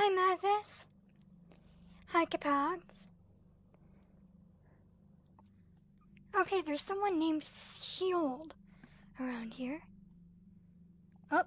Hi, Mathis. Hi, Capogs. Okay, there's someone named Shield around here. Oh.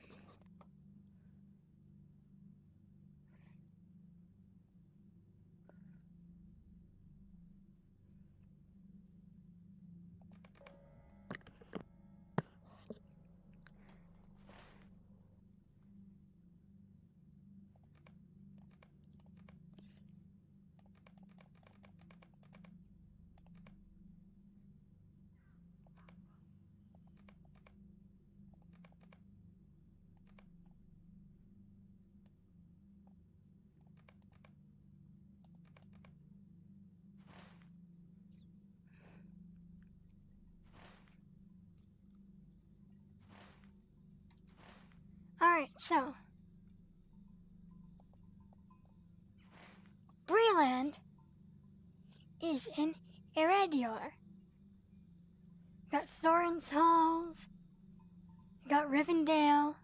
Alright, so Breland is in Eredior. Got Thorin's Halls, got Rivendell,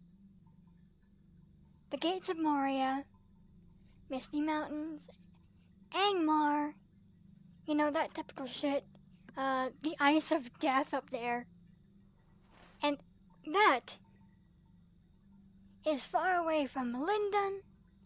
the Gates of Moria, Misty Mountains, Angmar, you know, that typical shit, the Ice of Death up there. And that is far away from Lindon.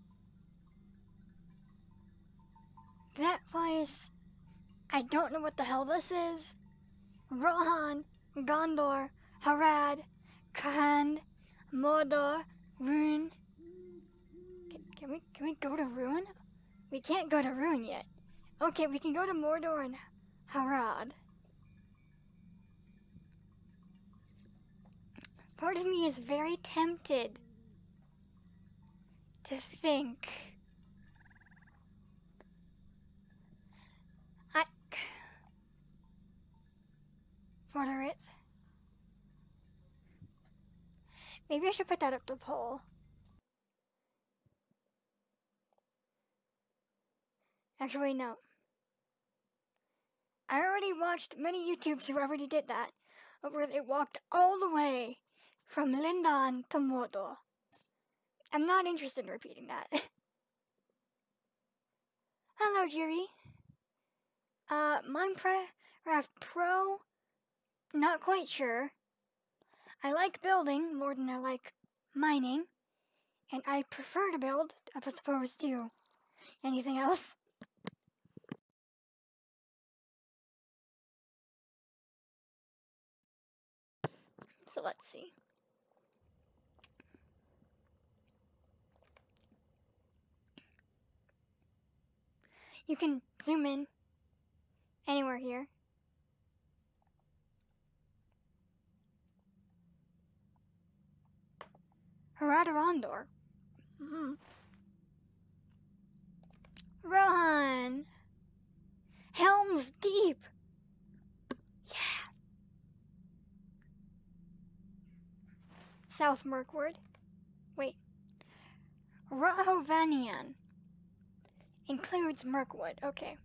That place, I don't know what the hell this is. Rohan, Gondor, Harad, Khand, Mordor, Rune. Can we go to Ruin? We can't go to Ruin yet. Okay, we can go to Mordor and Harad. Part of me is very tempted to think Forteret. Maybe I should put that up to poll. Actually, no. I already watched many YouTubes who already did that, where they walked all the way from Lindon to Mordor. I'm not interested in repeating that. Hello, Jiri. Minecraft Pro, not quite sure. I like building more than I like mining, and I prefer to build as opposed to anything else. So let's see. You can zoom in anywhere here. Haradarondor. Rohan. Helm's Deep. Yeah. South Mirkwood. Wait. Rahovanian. Includes Mirkwood. Okay.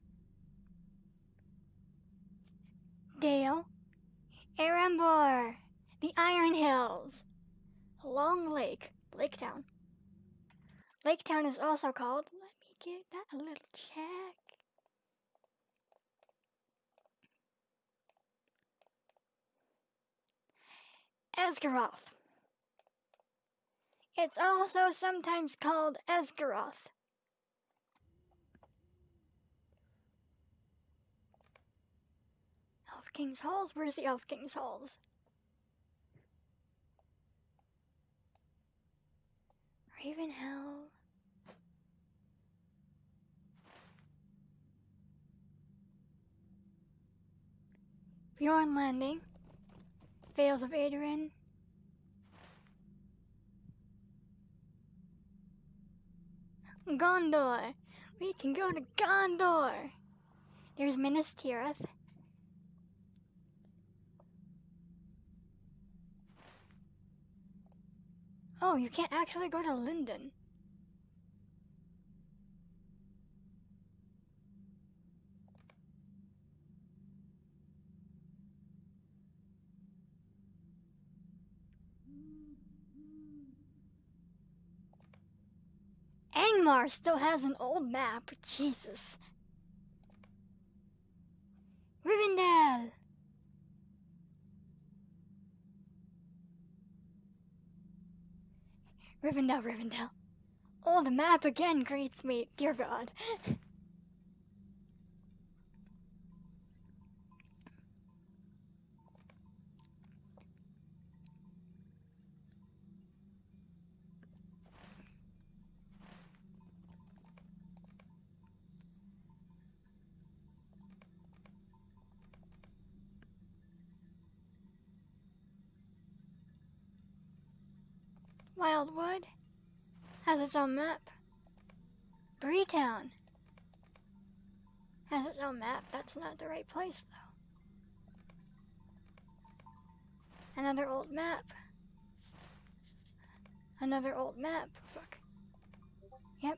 Dale. Erembor. The Iron Hills. Long Lake. Laketown. Laketown is also called, let me give that a little check. Esgaroth. It's also sometimes called Esgaroth. Elf King's Halls? Where's the Elf King's Halls? Ravenhell. Bjorn Landing. Vales of Aedirn. Gondor. We can go to Gondor. There's Minas Tirith. Oh, you can't actually go to Lindon. Ingmar still has an old map. Jesus. Rivendell. Rivendell. Old map again greets me. Dear God. Wildwood has its own map. Breetown has its own map. That's not the right place, though. Another old map. Another old map. Fuck. Yep.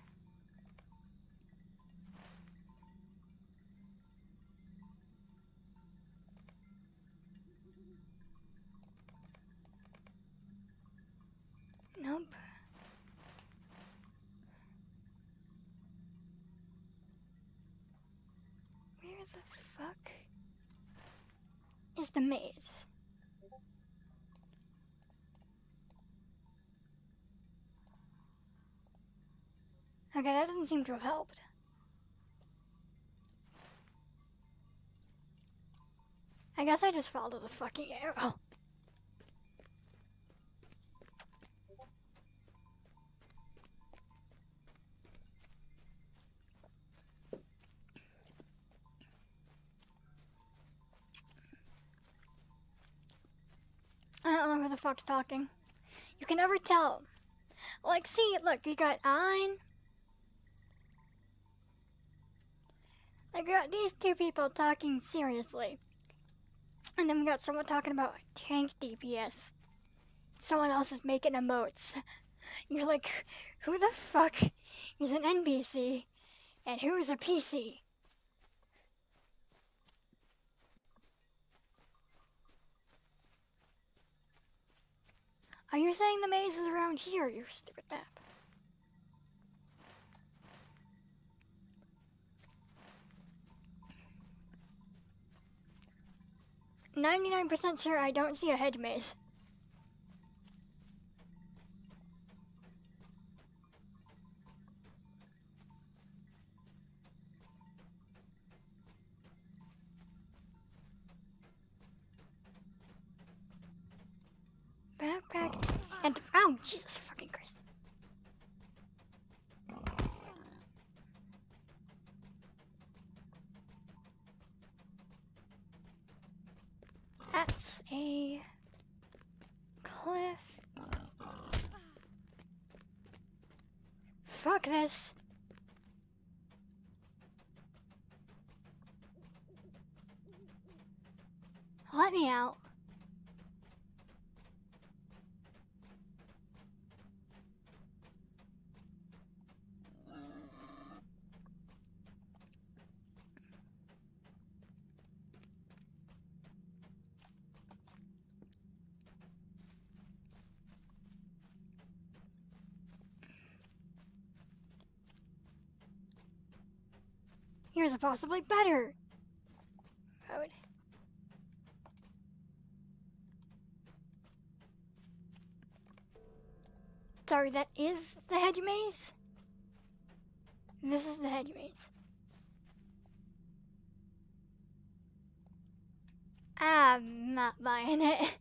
Nope. Where the fuck is the maze? Okay, that doesn't seem to have helped. I guess I just followed the fucking arrow. I don't know who the fuck's talking. You can never tell. Like, see, look, you got Ein. Like, we got these two people talking seriously. And then we got someone talking about tank DPS. Someone else is making emotes. You're like, who the fuck is an NPC? And who is a PC? Are you saying the maze is around here, you stupid map? %, sure I don't see a hedge maze. Backpack and oh Jesus fucking Christ. That's a cliff. Fuck this. Let me out. Here's a possibly better road. Sorry, that is the hedge maze? This is the hedge maze. I'm not buying it.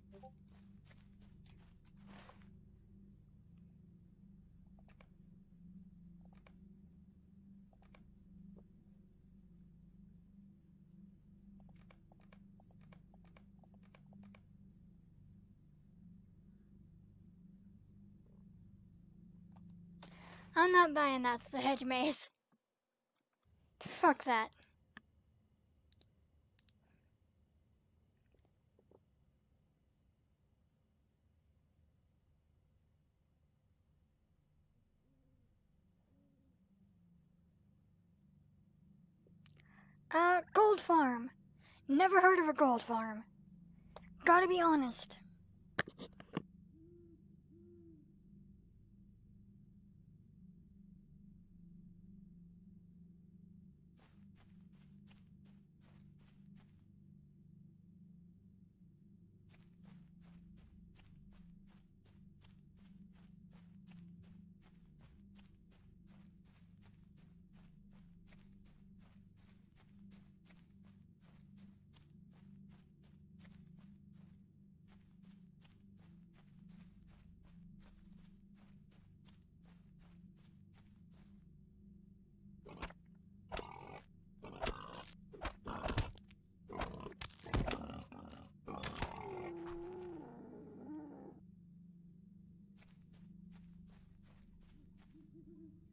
I'm not buying that's the hedge maze. Fuck that. Gold farm. Never heard of a gold farm. Gotta be honest.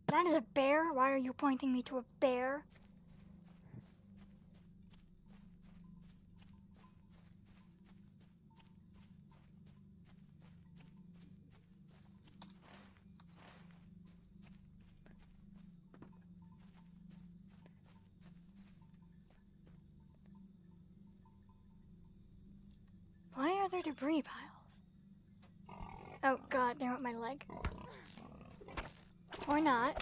That is a bear? Why are you pointing me to a bear? Why are there debris piles? Oh god, they're on my leg. Or not.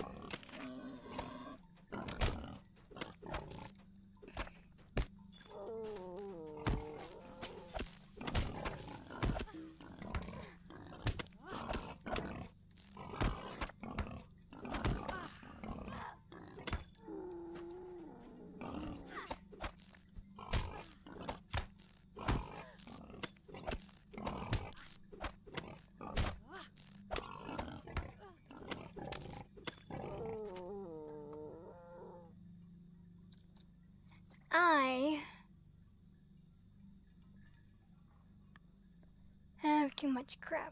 I have too much crap.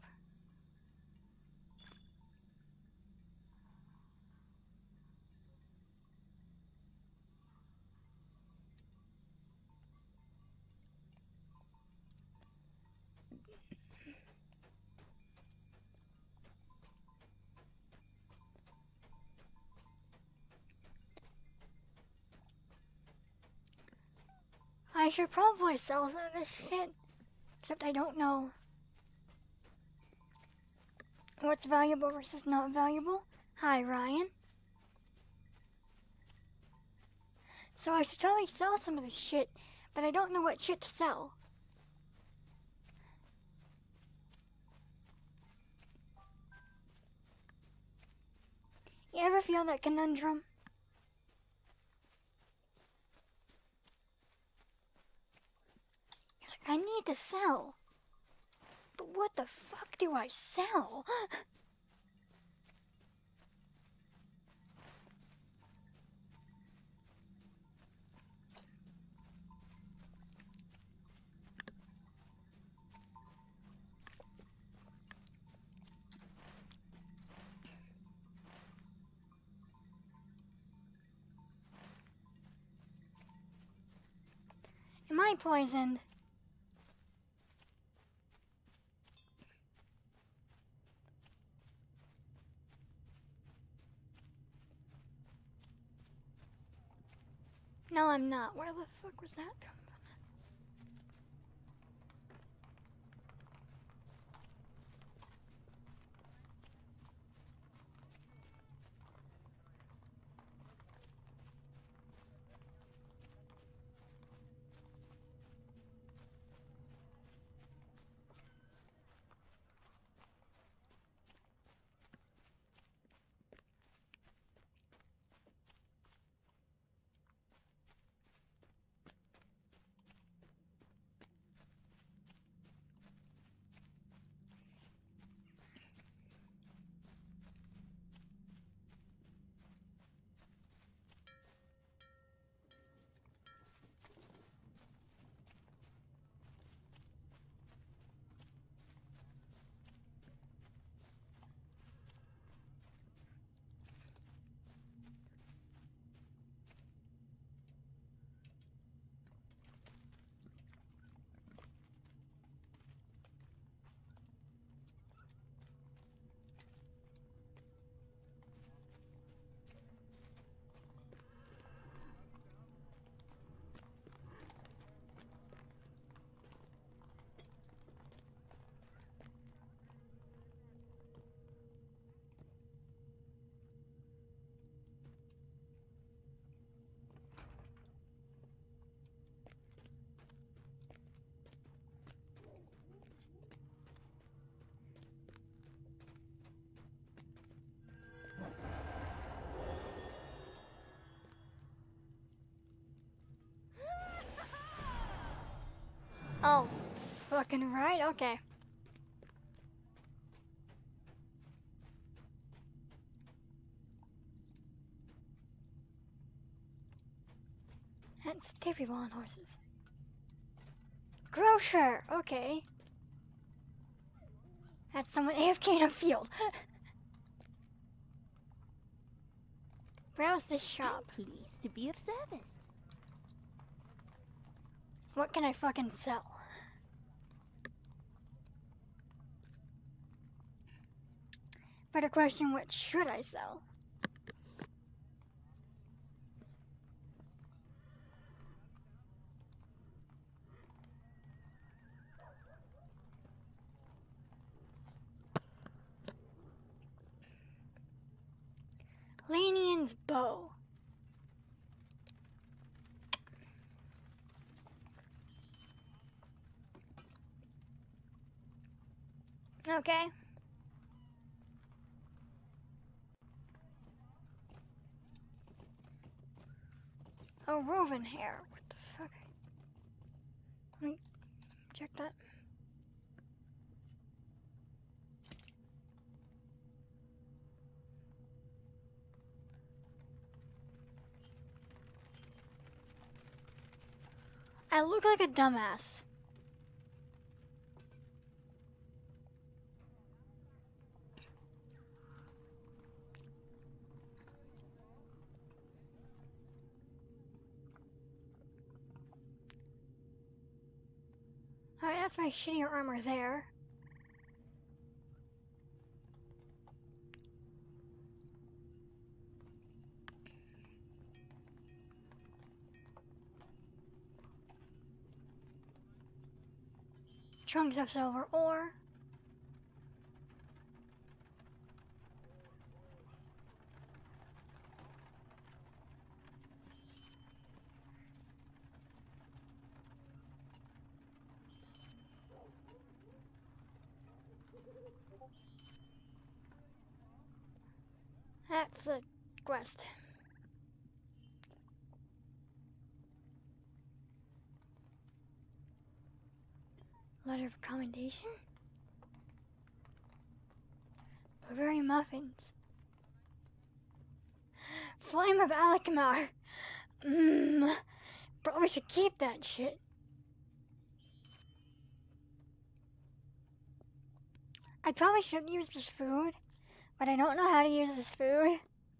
I should probably sell some of this shit, except I don't know what's valuable versus not valuable. Hi, Ryan. So I should probably sell some of this shit, but I don't know what shit to sell. You ever feel that conundrum? You're like, I need to sell. But what the fuck do I sell? Am I poisoned? No, I'm not. Where the fuck was that from? Oh, fucking right, okay. That's people on horses. Grocer, okay. That's someone AFK in a field. Browse the shop. Pleased to be of service. What can I fucking sell? Better question, what should I sell? Lanian's bow. Okay. A woven hair. What the fuck? Let me check that. I look like a dumbass. Alright, that's my shittier armor there. Chunks of silver ore. That's the quest. Letter of commendation? Bavarian muffins. Flame of Alkmaar. Probably should keep that shit. I probably should use this food, but I don't know how to use this food.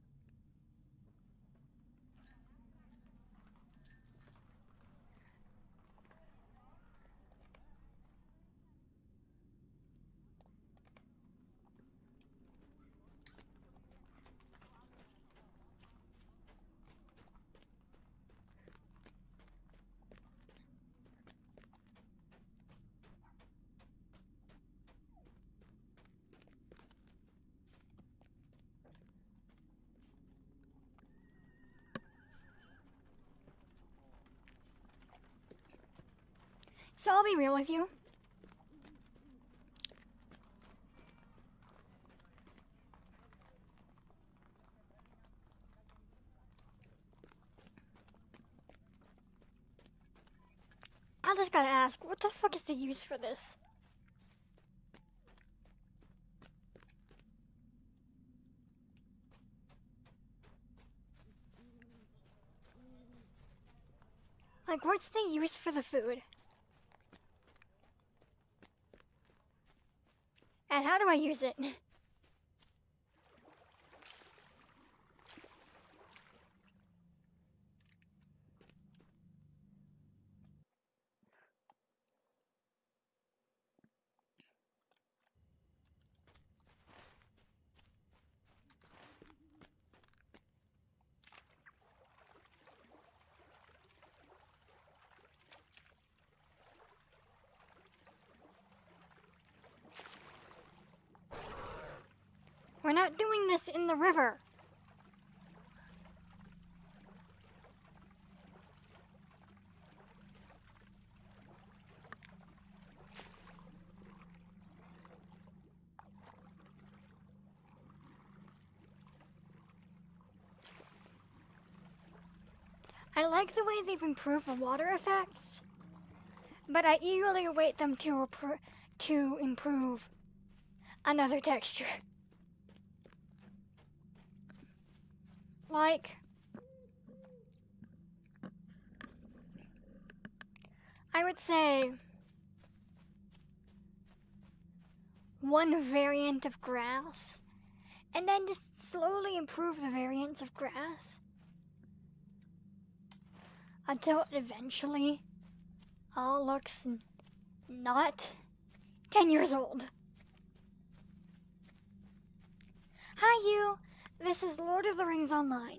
So I'll be real with you. I just gotta ask, what the fuck is the use for this? Like, what's the use for the food? And how do I use it? We're not doing this in the river. I like the way they've improved the water effects, but I eagerly await them to improve another texture. Like, I would say one variant of grass, and then just slowly improve the variance of grass until it eventually all looks not 10 years old. Hi you, this is Lord of the Rings Online.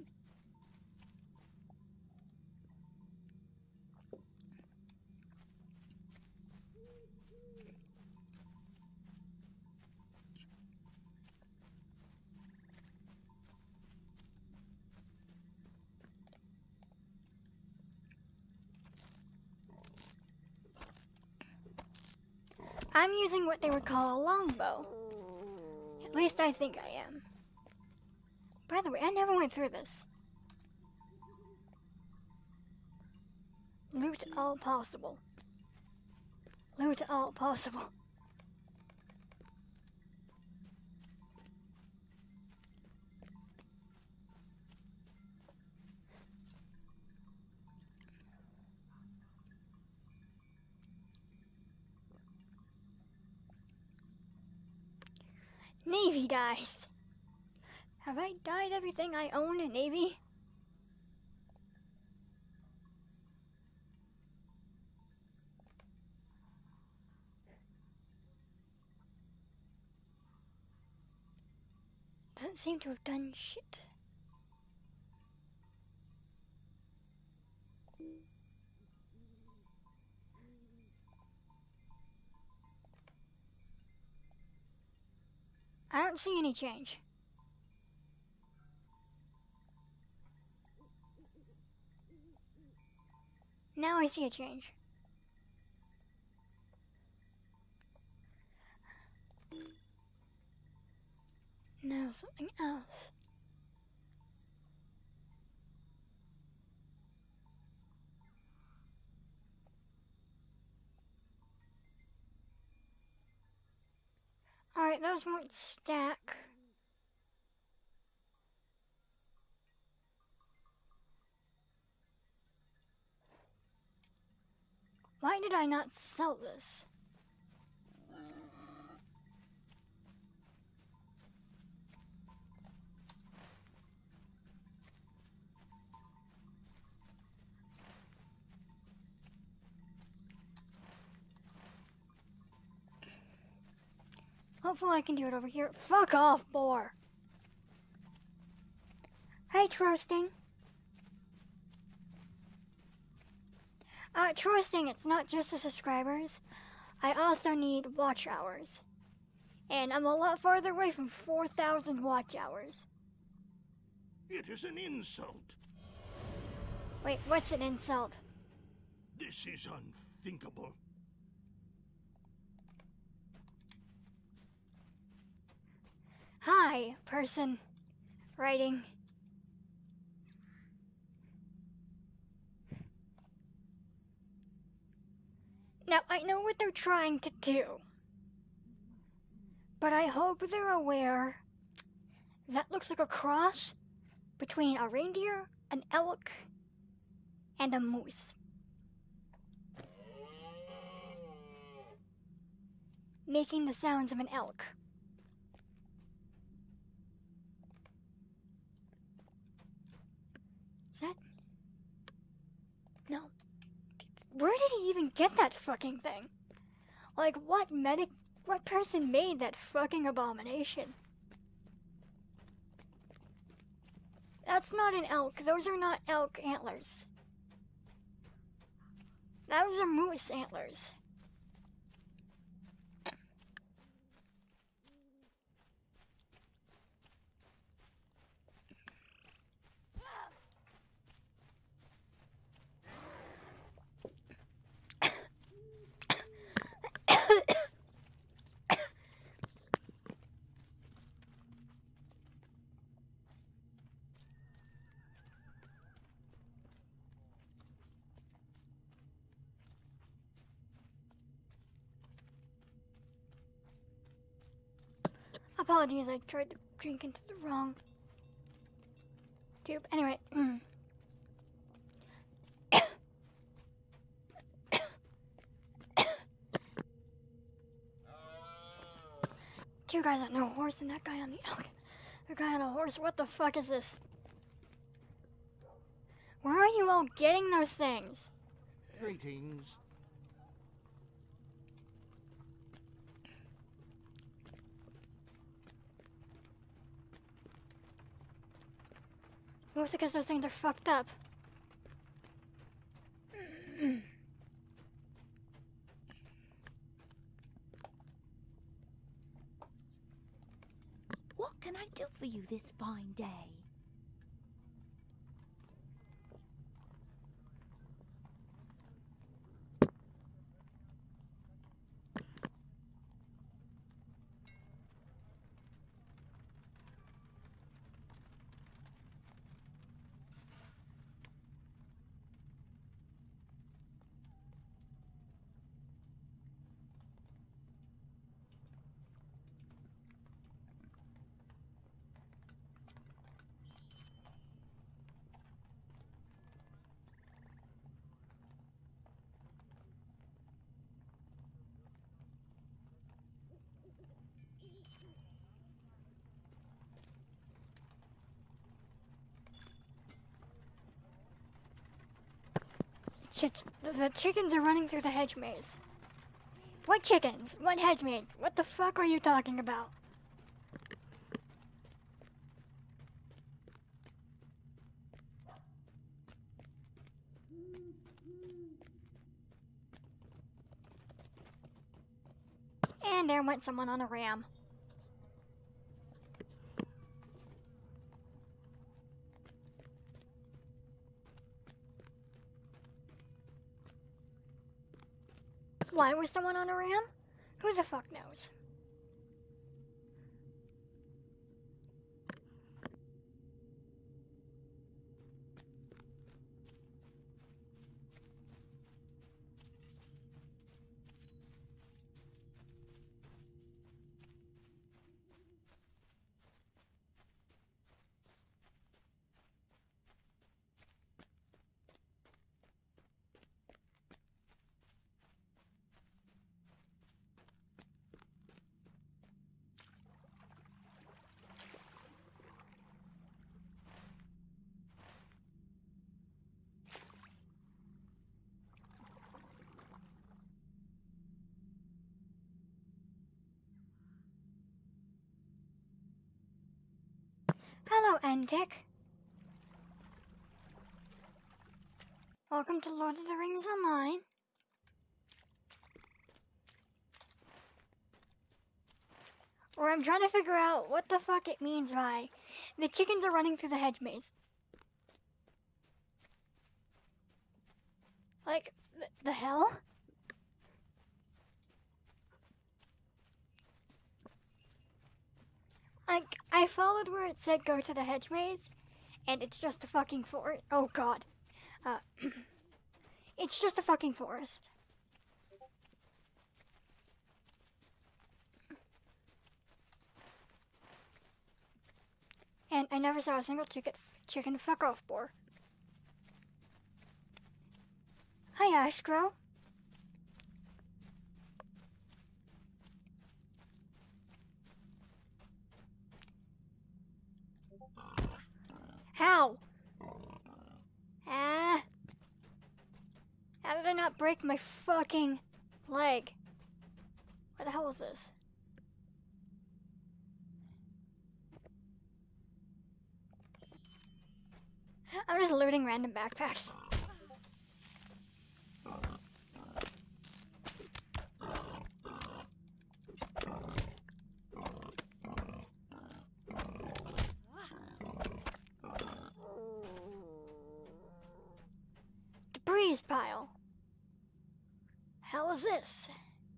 I'm using what they would call a longbow. At least I think I am. By the way, I never went through this. Loot all possible. Loot all possible. Navy dies. Have I dyed everything I own in Navy? Doesn't seem to have done shit. I don't see any change. Now I see a change. Now something else. Alright, those won't stack. Why did I not sell this? Hopefully I can do it over here. Fuck off, boar. Hey, Trusting. Trusting, it's not just the subscribers. I also need watch hours. And I'm a lot farther away from 4,000 watch hours. It is an insult. Wait, what's an insult? This is unthinkable. Hi, person writing. Now, I know what they're trying to do, but I hope they're aware that looks like a cross between a reindeer, an elk, and a moose. Making the sounds of an elk. Is that? No. Where did he even get that fucking thing? Like, what person made that fucking abomination? That's not an elk. Those are not elk antlers. Those are moose antlers. Apologies, I tried to drink into the wrong tube. Anyway. Two guys on no horse and that guy on the elk. kind of horse? What the fuck is this? Where are you all getting those things? Greetings. Mostly because those things are fucked up. What can I do for you this fine day? The chickens are running through the hedge maze. What chickens? What hedge maze? What the fuck are you talking about? And there went someone on a ram. Why was someone on a ram? Who the fuck knows? Hello, Endick. Welcome to Lord of the Rings Online. Where I'm trying to figure out what the fuck it means by the chickens are running through the hedge maze. Like, the hell? Like, I followed where it said go to the hedge maze, and it's just a fucking forest. Oh god. It's just a fucking forest. And I never saw a single chicken fuck off boar. Hi, Astro. How? How did I not break my fucking leg? What the hell is this? I'm just looting random backpacks. Debris pile. Hell is this?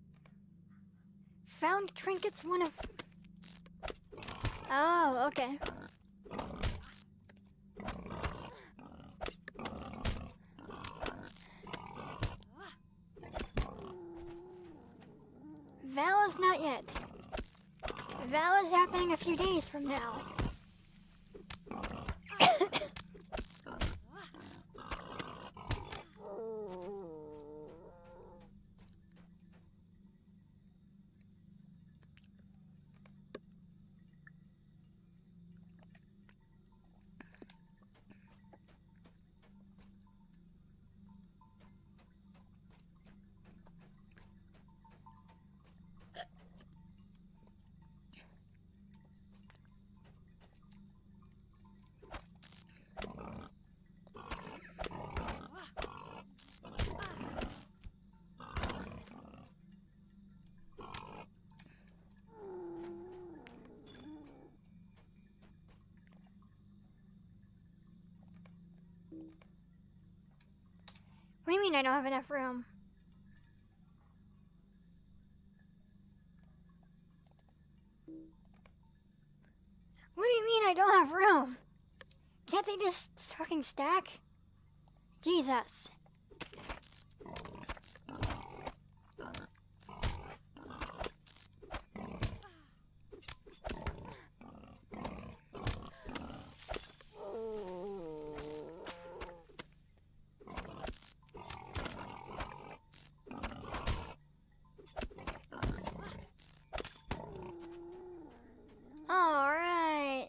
Found trinkets, one of... Oh, okay. Val is not yet. Val is happening a few days from now. mean I don't have enough room? What do you mean I don't have room? Can't they just fucking stack? Jesus. All right.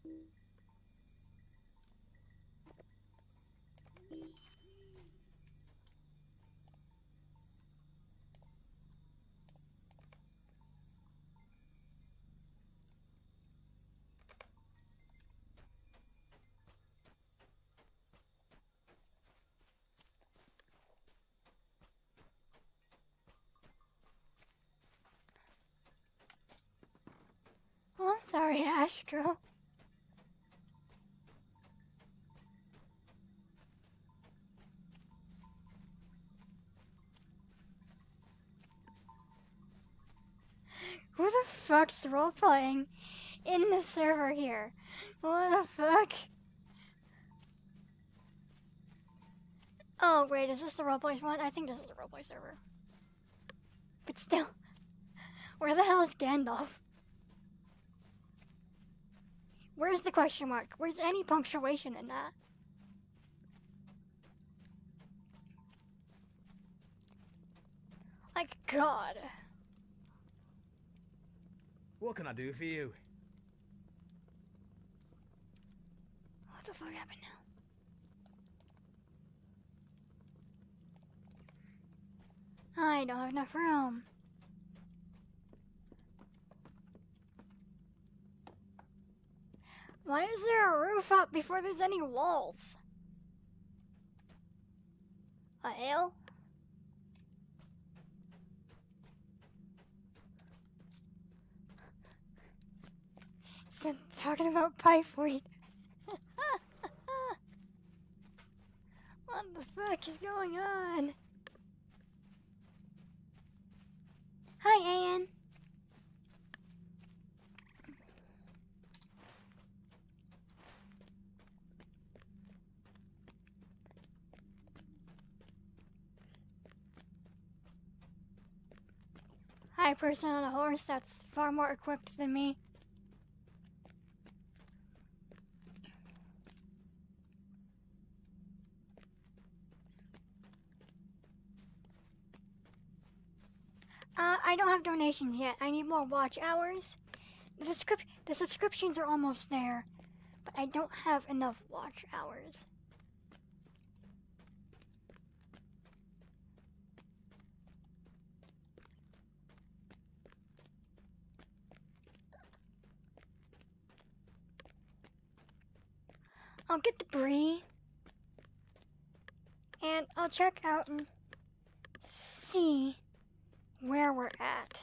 Oh, I'm sorry, Astro. Who the fuck's role-playing in the server here? What the fuck? Oh, wait, is this the roleplay one? I think this is the roleplay server. But still, where the hell is Gandalf? Where's the question mark? Where's any punctuation in that? Like, God. What can I do for you? What the fuck happened now? I don't have enough room. Why is there a roof up before there's any walls? A hill? So talking about pipe weed. What the fuck is going on? Hi, Ian. Hi, person on a horse that's far more equipped than me. I don't have donations yet. I need more watch hours. The subscriptions are almost there, but I don't have enough watch hours. I'll get debris, and I'll check out and see where we're at.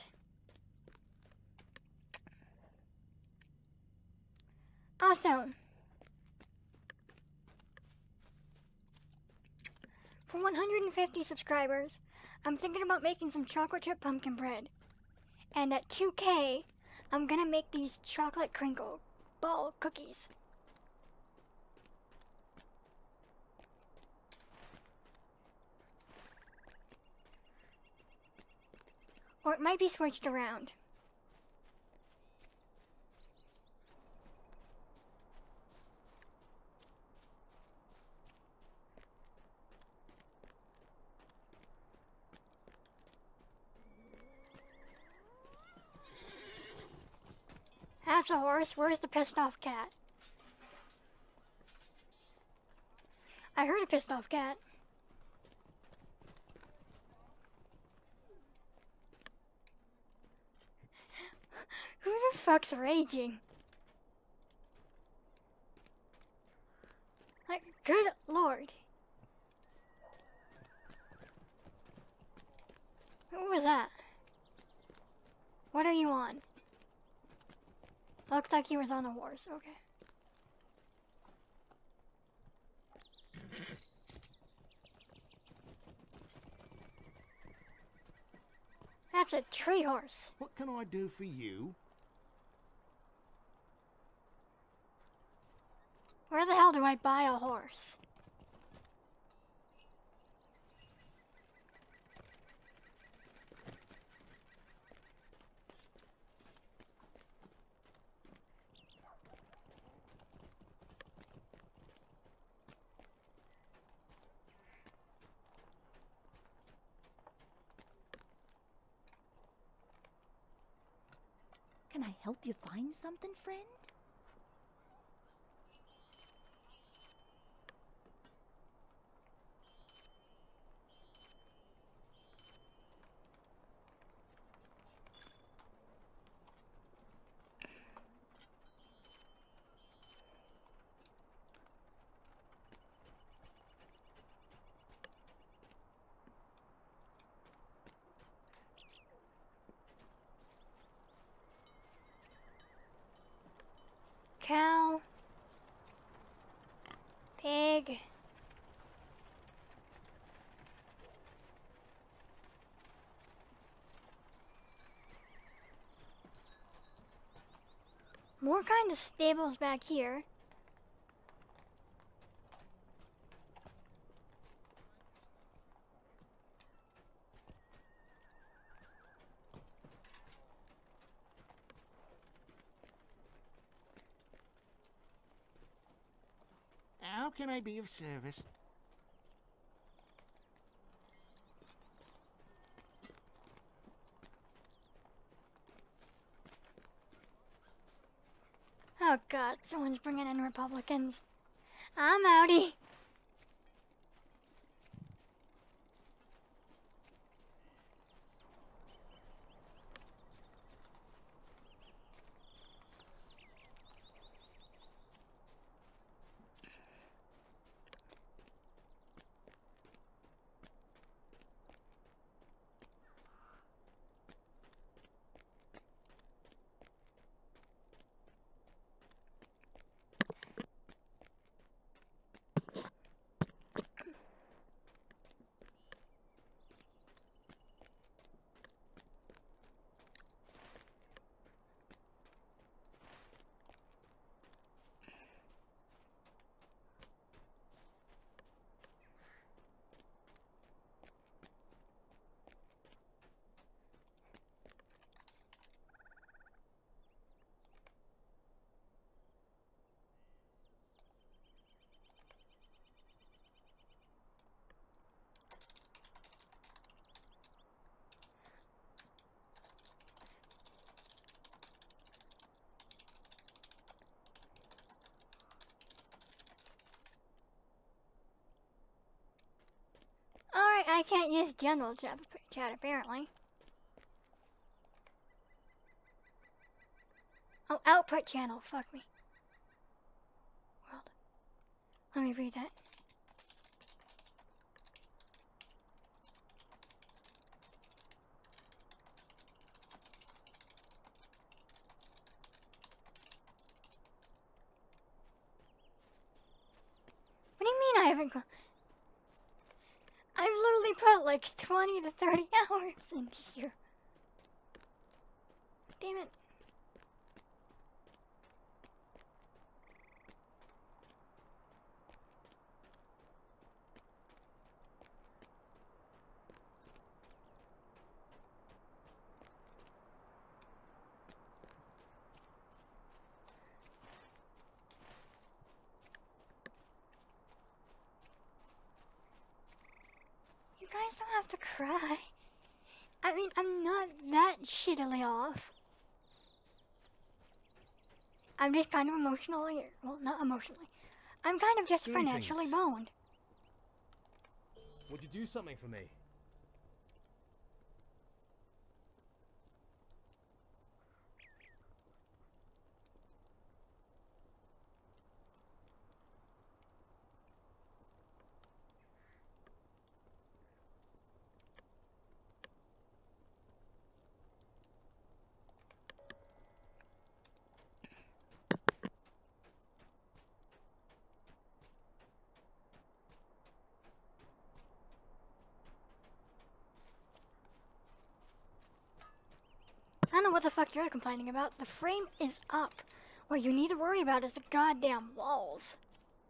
Also, for 150 subscribers, I'm thinking about making some chocolate chip pumpkin bread. And at 2K, I'm gonna make these chocolate crinkle ball cookies. Or it might be switched around. That's a horse. Where's the pissed off cat? I heard a pissed off cat. Who the fuck's raging? Like, good lord. What was that? What are you on? Looks like he was on a horse, okay. That's a tree horse. What can I do for you? Where the hell do I buy a horse? Can I help you find something, friend? Cow. Pig. More kind of stables back here. How can I be of service? Oh God, someone's bringing in Republicans. I'm outie. Alright, I can't use general chat apparently. Oh, output channel, fuck me. World. Let me read that. What do you mean I haven't... I've literally put like 20 to 30 hours in here. Damn it. You guys don't have to cry. I mean, I'm not that shittily off. I'm just kind of emotionally, well, not emotionally. I'm kind of just Doing financially things. boned. Would you do something for me? know what the fuck you're complaining about. The frame is up. What you need to worry about is the goddamn walls.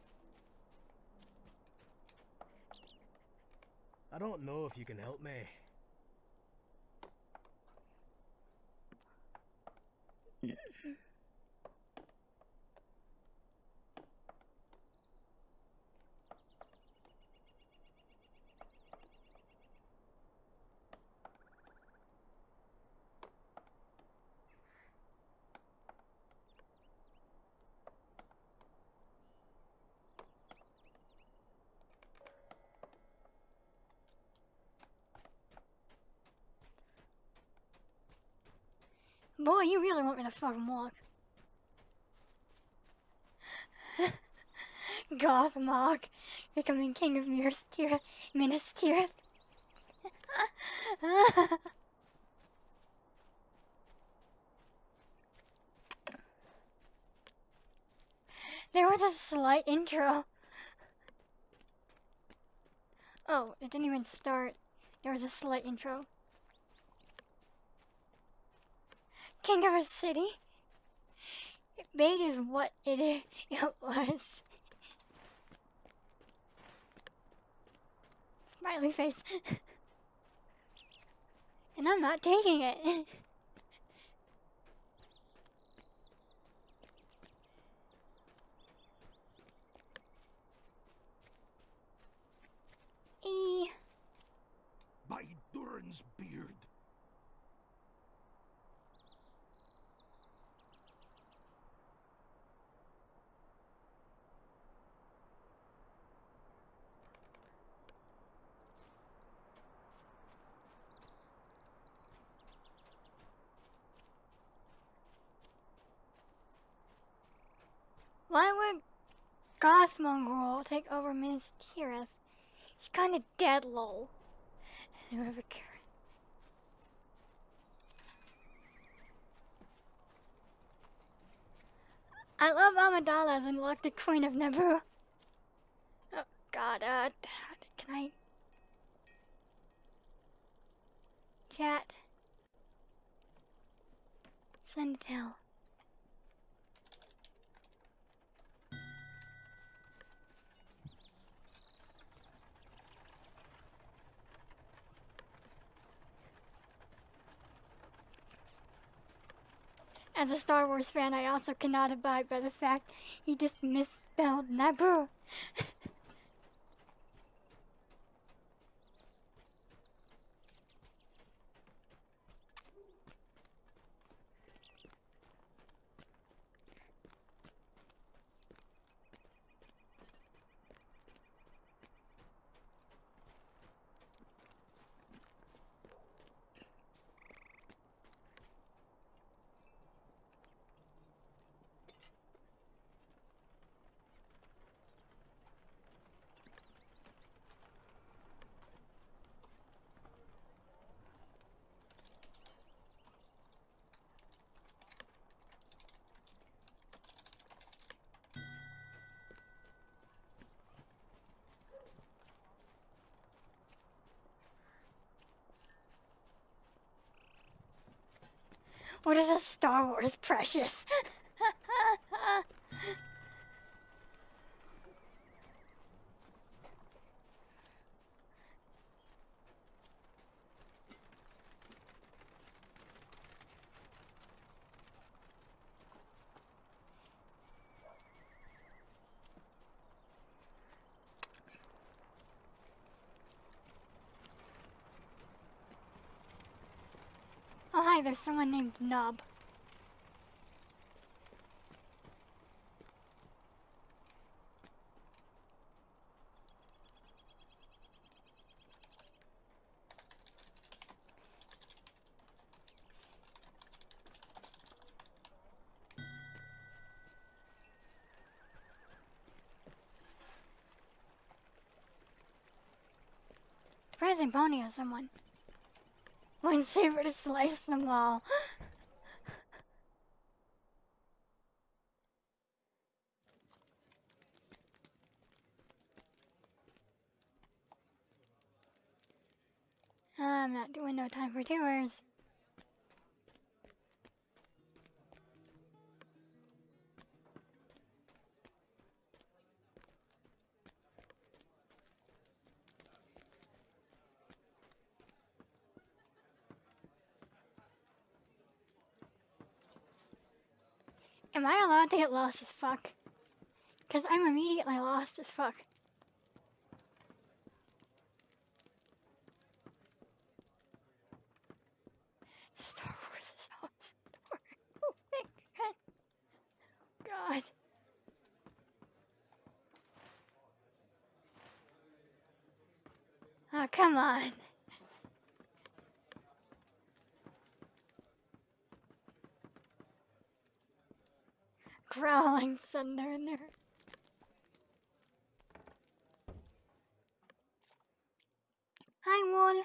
I don't know if you can help me. Boy, you really want me to fucking walk. Goth Mog, becoming king of Minas Tirith. There was a slight intro. Oh, it didn't even start. There was a slight intro. King of a city? Bait is what it was. Smiley face. And I'm not taking it. E. By Durin's beard. Why would Goth Mongol take over Minas Tirith? He's kinda dead, lol. Whoever cares. I love Amidala and like the Queen of Naboo. Oh god, can I chat? Send a tell. As a Star Wars fan, I also cannot abide by the fact he just misspelled Naboo. What is a Star Wars precious? Oh hi, there's someone named Nub. Present bounty on someone. One saber to slice them all. I'm not doing no time for tours. Am I allowed to get lost as fuck? Because I'm immediately lost as fuck. Star Wars is awesome. Oh my god. Oh, come on. Growling thunder in there. Hi, Wall.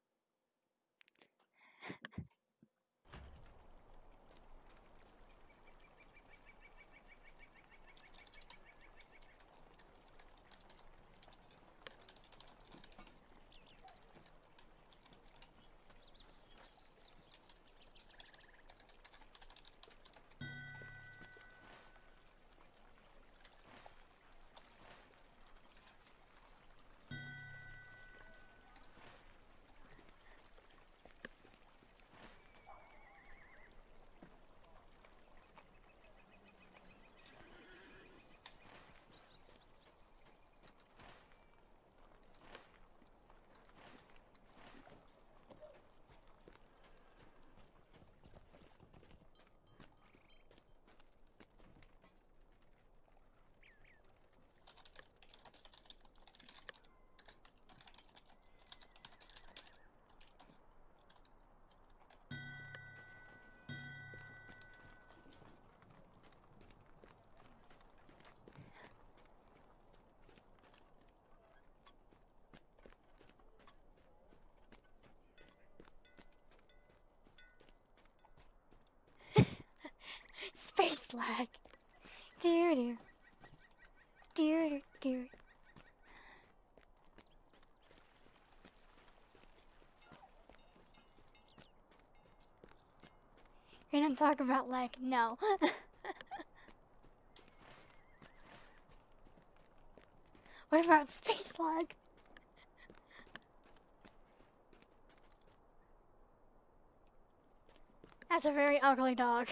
Space lag. Dear, dear. Dear, dear, dear. We don't talk about lag, no. What about space lag? That's a very ugly dog.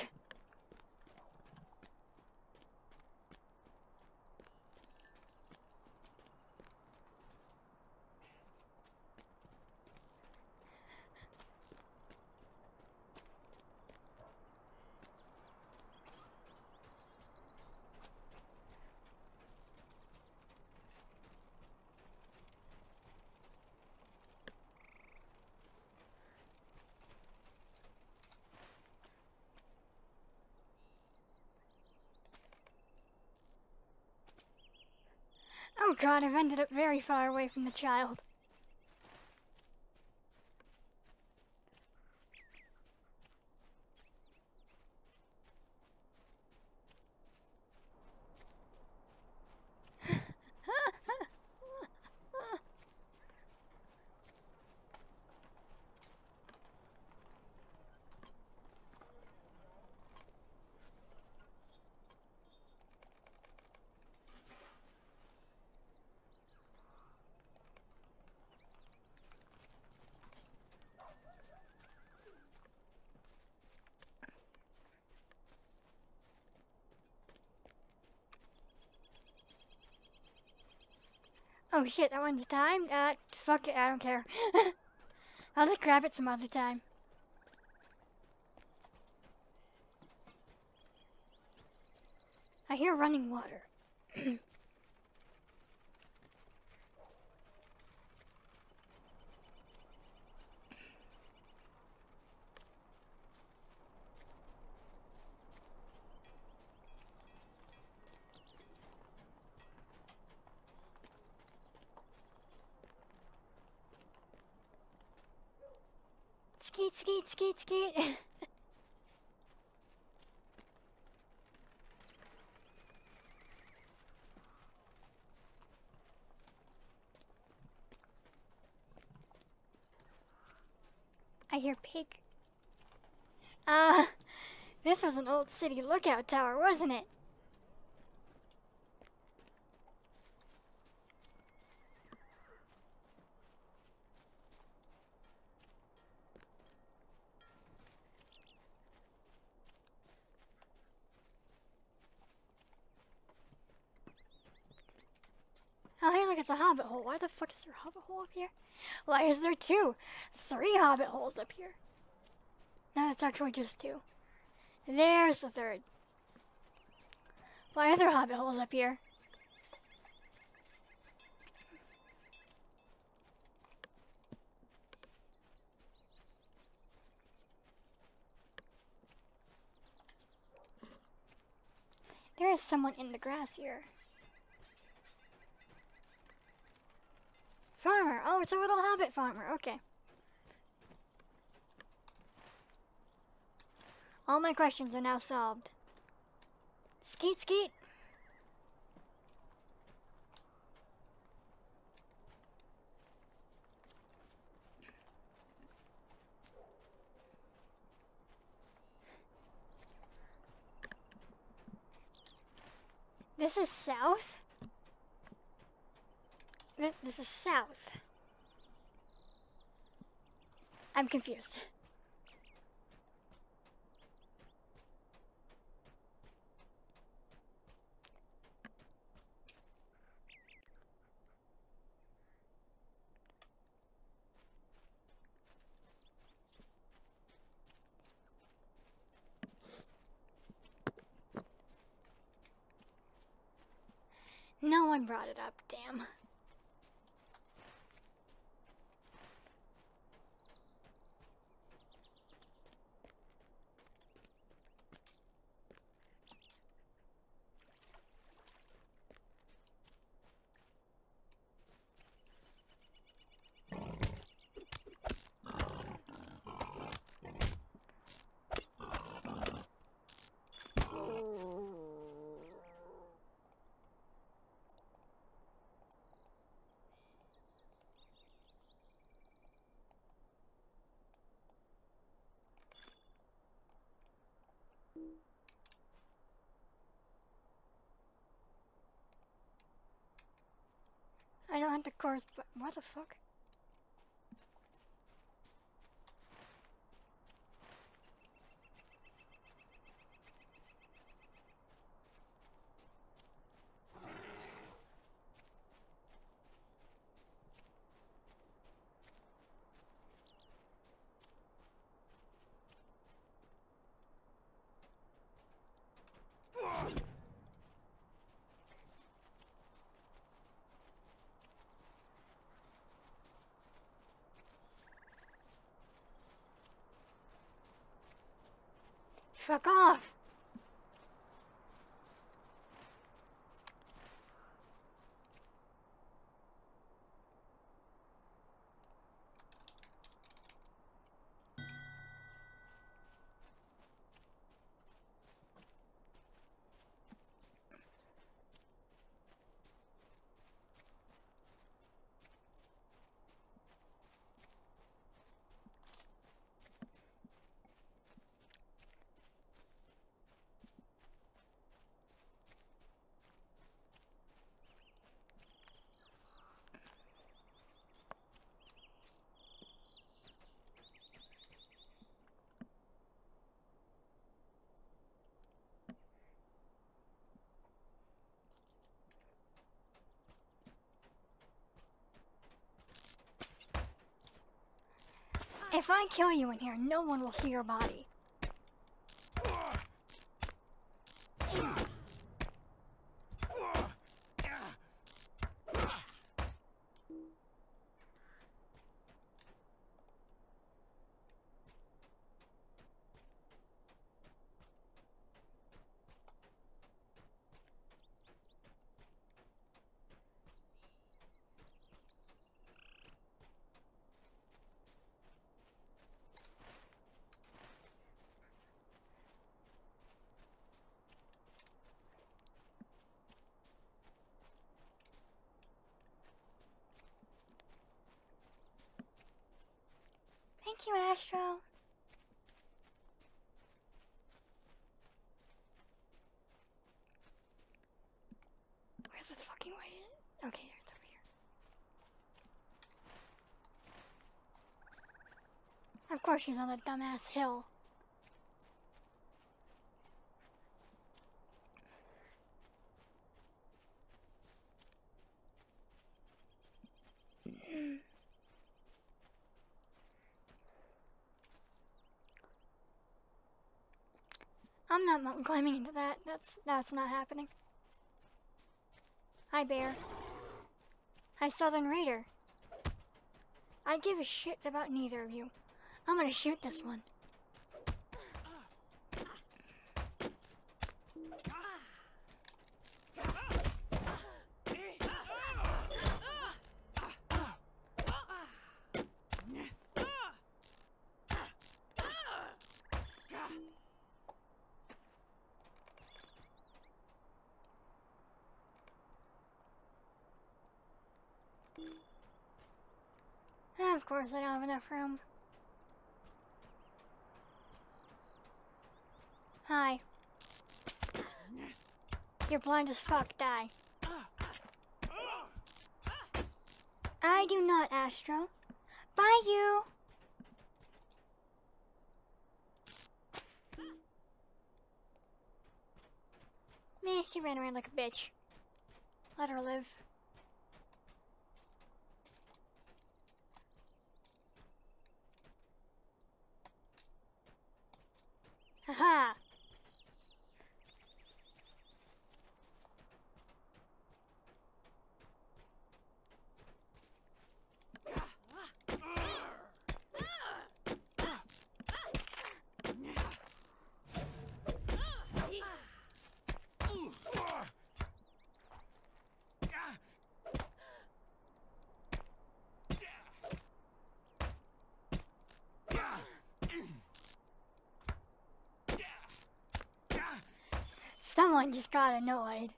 Oh god, I've ended up very far away from the child. Oh shit, that one's timed? Fuck it, I don't care. I'll just grab it some other time. I hear running water. Skeet, skeet, skeet, skeet. I hear pig. This was an old city lookout tower, wasn't it? like it's a hobbit hole. Why the fuck is there a hobbit hole up here? Why is there two? 3 hobbit holes up here. No, it's actually just 2. There's the 3rd. Why are there hobbit holes up here? There is someone in the grass here. Farmer. Oh, it's a little hobbit farmer. Okay. All my questions are now solved. Skeet, skeet. This is south? This is south. I'm confused. No one brought it up, damn. I don't have the course, but what the fuck? Fuck off! If I kill you in here, no one will see your body. Thank you, Astro. Where's the fucking way? Okay, it's over here. Of course she's on the dumbass hill. I'm not mountain climbing into that. That's not happening. Hi, bear. Hi, Southern Raider. I give a shit about neither of you. I'm gonna shoot this one. Of course, I don't have enough room. Hi. You're blind as fuck, die. I do not, Astro. Bye, you! Meh, she ran around like a bitch. Let her live. Haha! Someone just got annoyed.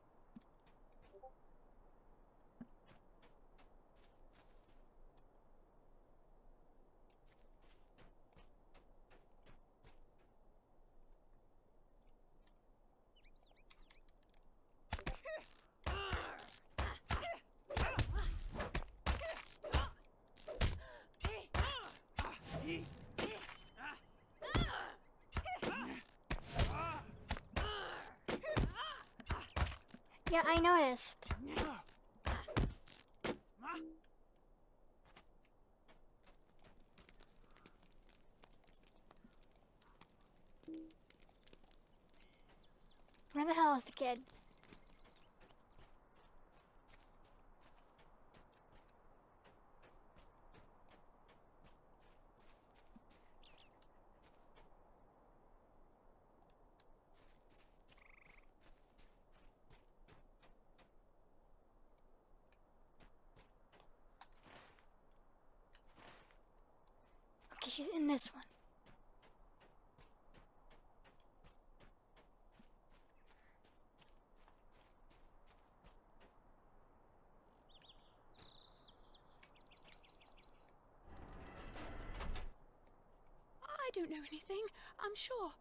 Yeah, I noticed. Where the hell is the kid? Okay, she's in this one. I don't know anything, I'm sure.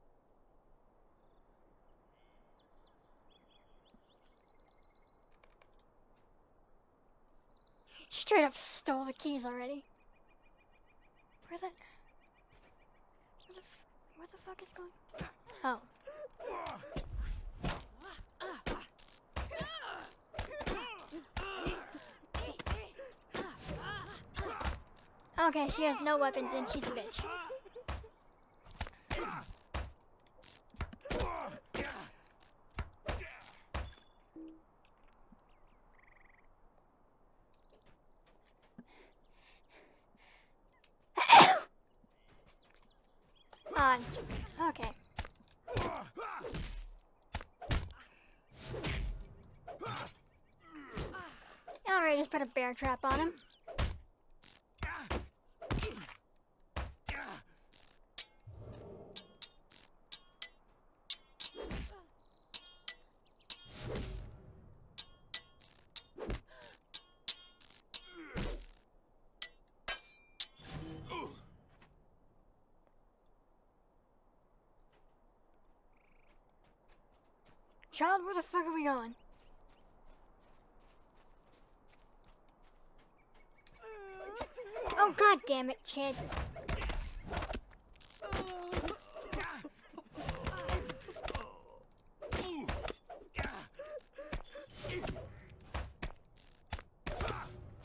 Straight up stole the keys already. Where the fuck is going? Oh. Okay, she has no weapons and she's a bitch. On. Okay. Alright, just put a bear trap on him. Child, where the fuck are we going? Oh, god damn it, kid.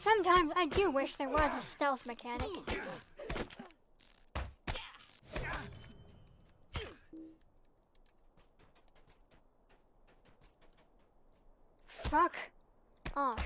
Sometimes I do wish there was a stealth mechanic. Fuck off.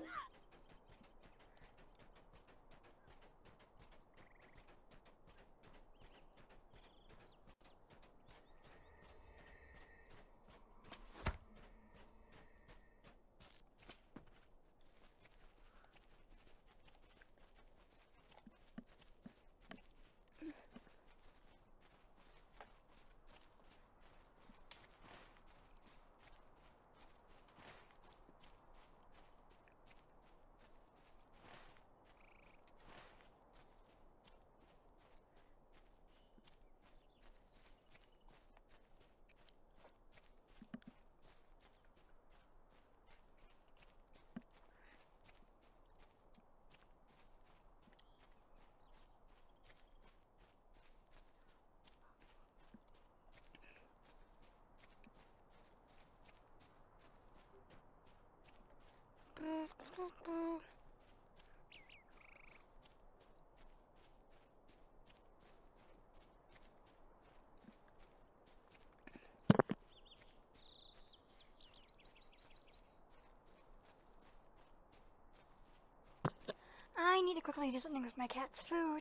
I need to quickly do something with my cat's food.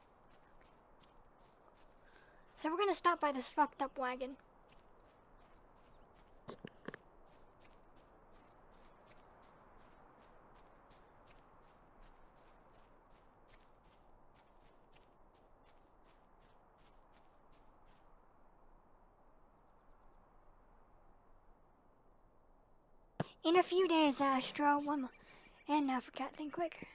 So we're gonna stop by this fucked up wagon. In a few days, Astro, and now for cat thing quick.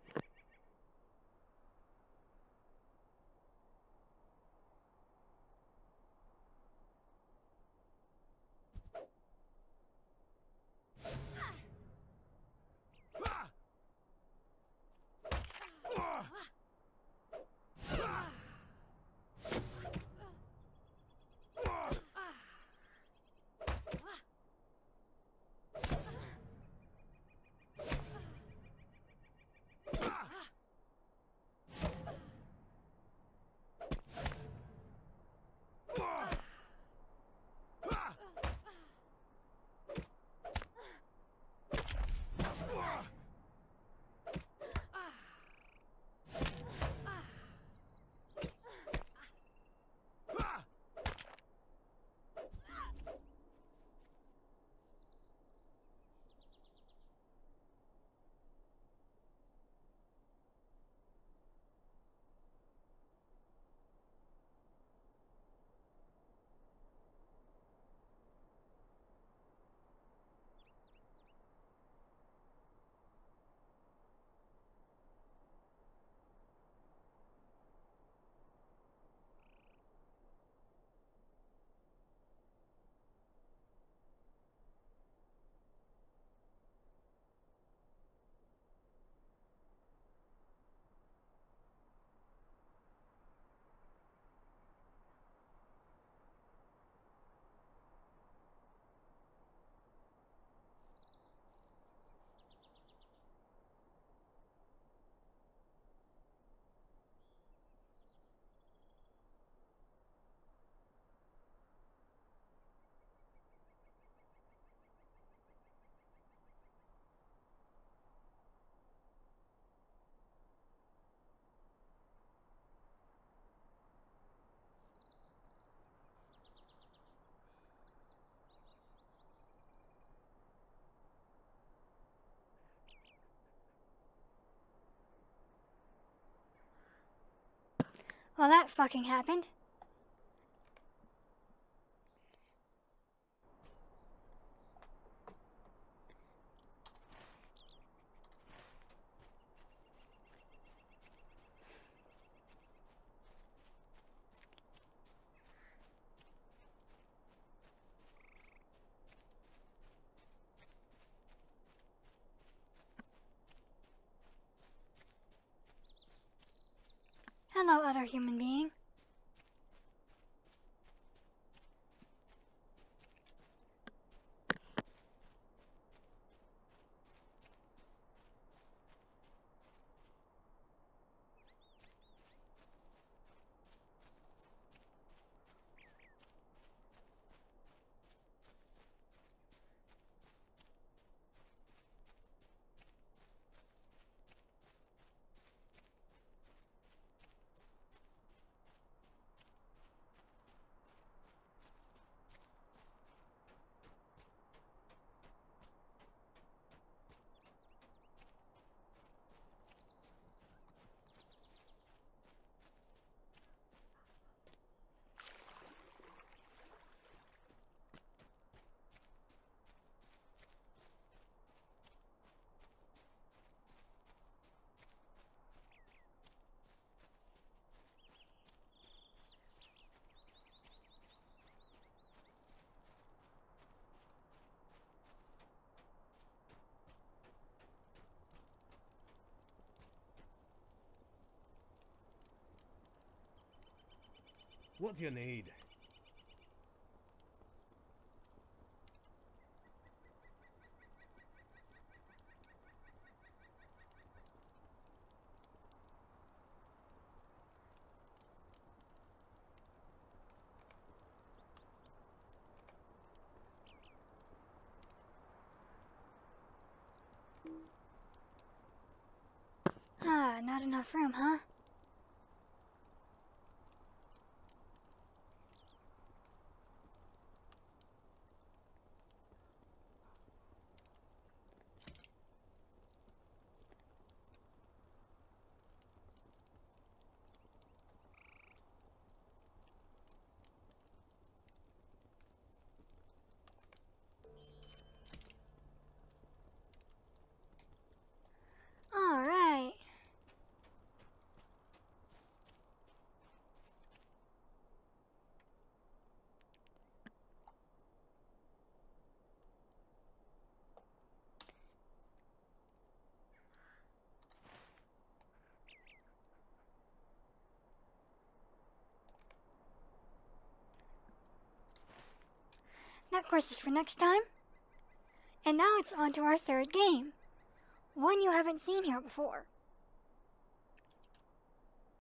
Well, that fucking happened. Hello, other human being. What do you need? Ah, not enough room, huh? All right. That course is for next time. And now it's on to our third game. One you haven't seen here before.